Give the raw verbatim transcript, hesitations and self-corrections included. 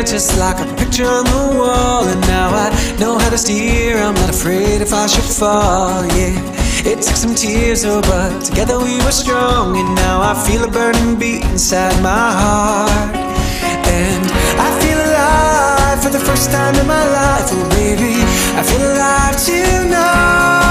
just like a picture on the wall. And now I know how to steer, I'm not afraid if I should fall, yeah. It took some tears, oh, but together we were strong. And now I feel a burning beat inside my heart. And I feel alive for the first time in my life, oh baby, I feel alive tonight.